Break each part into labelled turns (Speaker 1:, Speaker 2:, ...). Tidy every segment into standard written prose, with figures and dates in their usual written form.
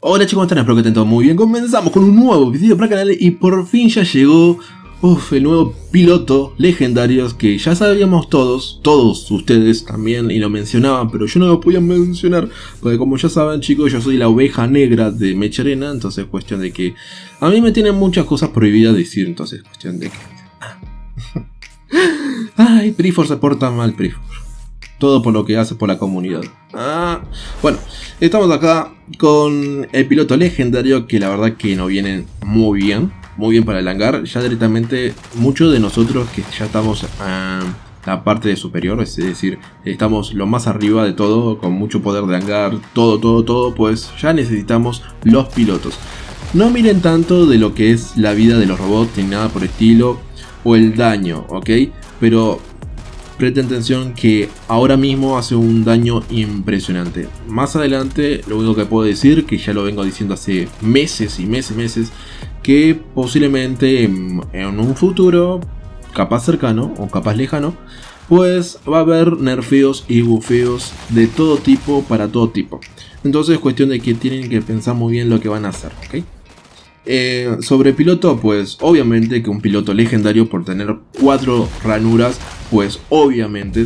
Speaker 1: Hola chicos, ¿cómo están? Espero que estén todos muy bien. Comenzamos con un nuevo video para el canal y por fin ya llegó el nuevo piloto legendarios que ya sabíamos todos ustedes también y lo mencionaban, pero yo no lo podía mencionar porque como ya saben chicos, yo soy la oveja negra de Mecha Arena, entonces cuestión de que a mí me tienen muchas cosas prohibidas decir, entonces cuestión de que... Ay, Prifor se porta mal, Prifor. Todo por lo que hace por la comunidad. Bueno, estamos acá con el piloto legendario que la verdad que nos viene muy bien para el hangar. Ya directamente muchos de nosotros que ya estamos en la parte de superior, es decir, estamos lo más arriba de todo, con mucho poder de hangar, todo, pues ya necesitamos los pilotos. No miren tanto de lo que es la vida de los robots ni nada por el estilo, o el daño, ¿ok? Pero... presten atención que ahora mismo hace un daño impresionante. Más adelante lo único que puedo decir, que ya lo vengo diciendo hace meses y meses, que posiblemente en un futuro, capaz cercano o capaz lejano, pues va a haber nerfeos y bufeos de todo tipo para todo tipo. Entonces es cuestión de que tienen que pensar muy bien lo que van a hacer, ¿ok? Sobre piloto, pues obviamente que un piloto legendario por tener 4 ranuras, pues obviamente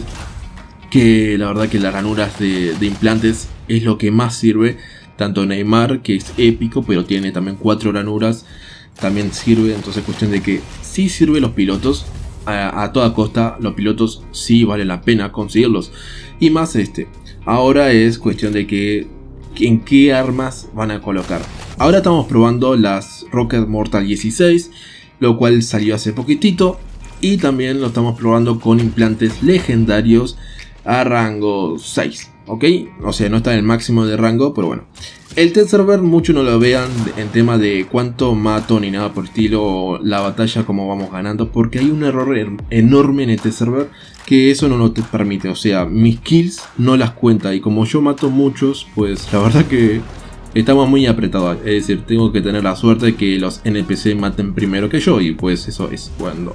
Speaker 1: que la verdad que las ranuras de implantes es lo que más sirve. Tanto Neymar, que es épico, pero tiene también 4 ranuras, también sirve. Entonces cuestión de que sí sirve los pilotos a toda costa. Los pilotos sí vale la pena conseguirlos. Y más ahora es cuestión de que en qué armas van a colocar. Ahora estamos probando las Rocket Mortal 16, lo cual salió hace poquitito. Y también lo estamos probando con implantes legendarios a rango 6, ¿ok? O sea, no está en el máximo de rango, pero bueno. El test server mucho no lo vean en tema de cuánto mato ni nada por el estilo, o la batalla como vamos ganando, porque hay un error enorme en el test server que eso no te permite. O sea, mis kills no las cuenta y como yo mato muchos, pues la verdad que estamos muy apretados. Es decir, tengo que tener la suerte de que los NPC maten primero que yo, y pues eso es cuando...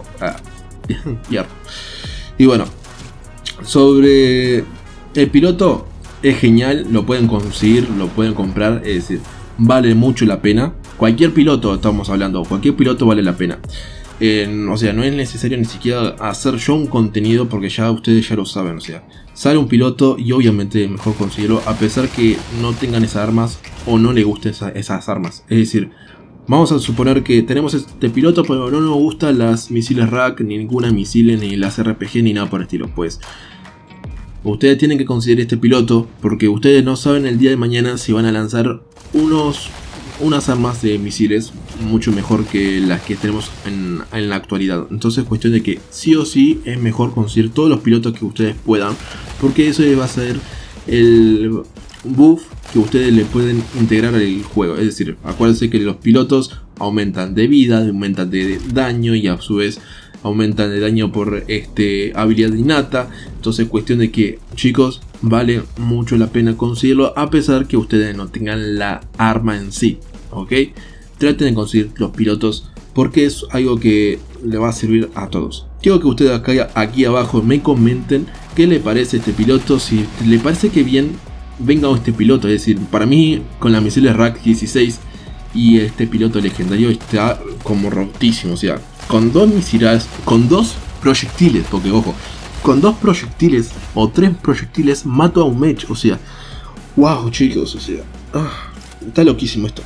Speaker 1: Y bueno, sobre el piloto, es genial, lo pueden conseguir, lo pueden comprar, es decir, vale mucho la pena. Cualquier piloto, estamos hablando, cualquier piloto vale la pena. O sea, no es necesario ni siquiera hacer yo un contenido porque ya ustedes ya lo saben. O sea, sale un piloto y obviamente es mejor conseguirlo a pesar que no tengan esas armas o no le gusten esas armas. Es decir, vamos a suponer que tenemos este piloto pero no nos gustan las misiles RAK, ni ninguna misiles, ni las RPG, ni nada por el estilo. Pues ustedes tienen que conseguir este piloto porque ustedes no saben el día de mañana si van a lanzar unas armas de misiles mucho mejor que las que tenemos en la actualidad. Entonces cuestión de que sí o sí es mejor conseguir todos los pilotos que ustedes puedan, porque eso va a ser el buff que ustedes le pueden integrar al juego. Es decir, acuérdense que los pilotos aumentan de vida, aumentan de daño y a su vez aumentan de daño por habilidad innata. Entonces cuestión de que chicos, vale mucho la pena conseguirlo a pesar que ustedes no tengan la arma en sí, ok. Traten de conseguir los pilotos porque es algo que le va a servir a todos. Quiero que ustedes aquí abajo me comenten qué le parece este piloto, si le parece que bien venga este piloto. Es decir, para mí con las misiles RAK 16 y este piloto legendario está como rotísimo. O sea, con 2 misiles, con 2 proyectiles, porque ojo, con 2 proyectiles o 3 proyectiles mato a un mech. O sea, wow chicos, o sea, está loquísimo esto.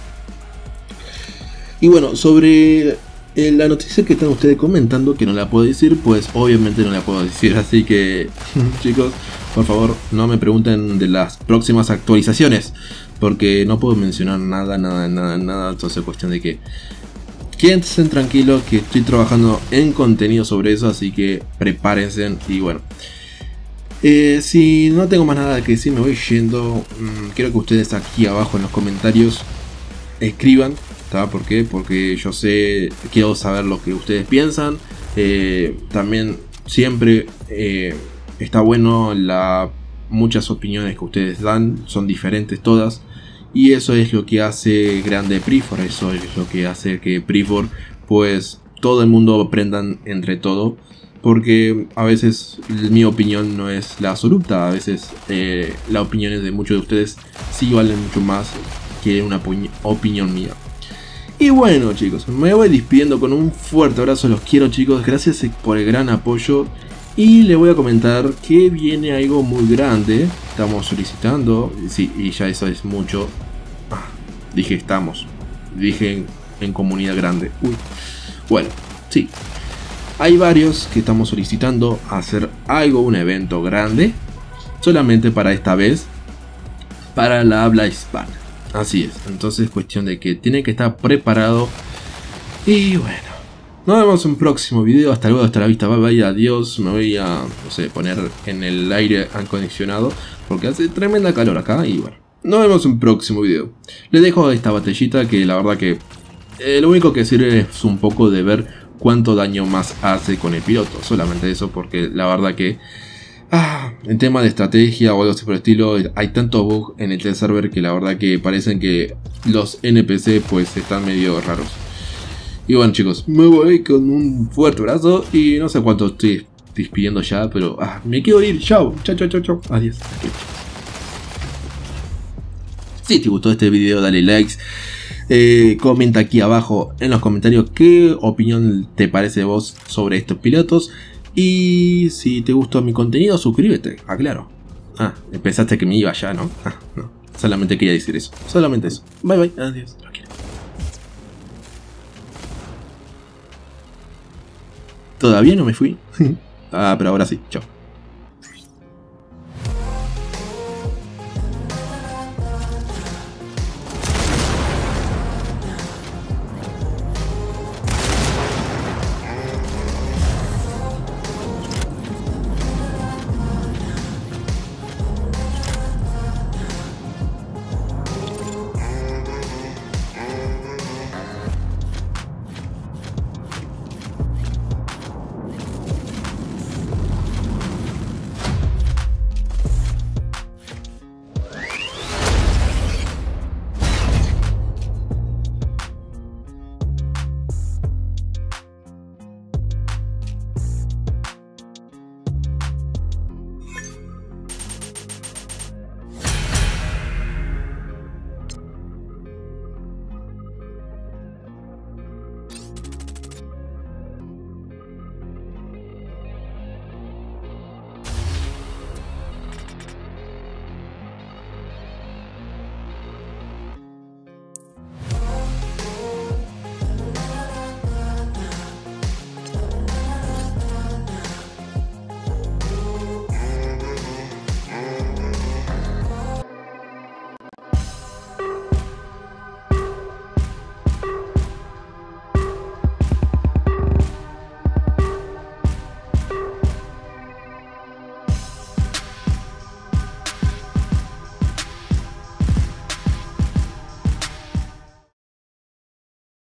Speaker 1: Y bueno, sobre la noticia que están ustedes comentando, que no la puedo decir, pues obviamente no la puedo decir. Así que chicos, por favor no me pregunten de las próximas actualizaciones, porque no puedo mencionar nada. Entonces cuestión de que quédense tranquilos que estoy trabajando en contenido sobre eso, así que prepárense. Y bueno, si no tengo más nada que decir, me voy yendo. Quiero que ustedes aquí abajo en los comentarios escriban, ¿tá? ¿Por qué? Porque yo quiero saber lo que ustedes piensan. También siempre está bueno muchas opiniones que ustedes dan, son diferentes todas. Y eso es lo que hace grande Prifor, eso es lo que hace que Prifor, pues todo el mundo aprendan entre todo. Porque a veces mi opinión no es la absoluta, a veces las opiniones de muchos de ustedes sí valen mucho más quieren una opinión mía. Y bueno chicos, me voy despidiendo con un fuerte abrazo, los quiero chicos, gracias por el gran apoyo. Y les voy a comentar que viene algo muy grande, estamos solicitando, sí, y ya eso es mucho. Dije estamos, dije en comunidad grande. Bueno, sí, hay varios que estamos solicitando hacer algo, un evento grande, solamente para esta vez, para la habla hispana. Así es, entonces es cuestión de que tiene que estar preparado. Y bueno, nos vemos en un próximo video. Hasta luego, hasta la vista, bye bye, adiós. Me voy a, no sé, poner en el aire acondicionado porque hace tremenda calor acá. Y bueno, nos vemos en un próximo video. Les dejo esta batallita que la verdad que lo único que sirve es un poco de ver cuánto daño más hace con el piloto. Solamente eso, porque la verdad que en tema de estrategia o algo así por el estilo, hay tanto bug en el test server que la verdad que parecen que los NPC pues están medio raros. Y bueno chicos, me voy con un fuerte abrazo y no sé cuánto estoy despidiendo ya, pero me quiero ir. Chao, chao, chao, chao, chao. Adiós. Si te gustó este video, dale likes. Comenta aquí abajo en los comentarios qué opinión te parece vos sobre estos pilotos. Y si te gustó mi contenido, suscríbete, aclaro. Pensaste que me iba ya, ¿no? No, solamente quería decir eso. Solamente eso. Bye bye, adiós. Todavía no me fui. Pero ahora sí, chao.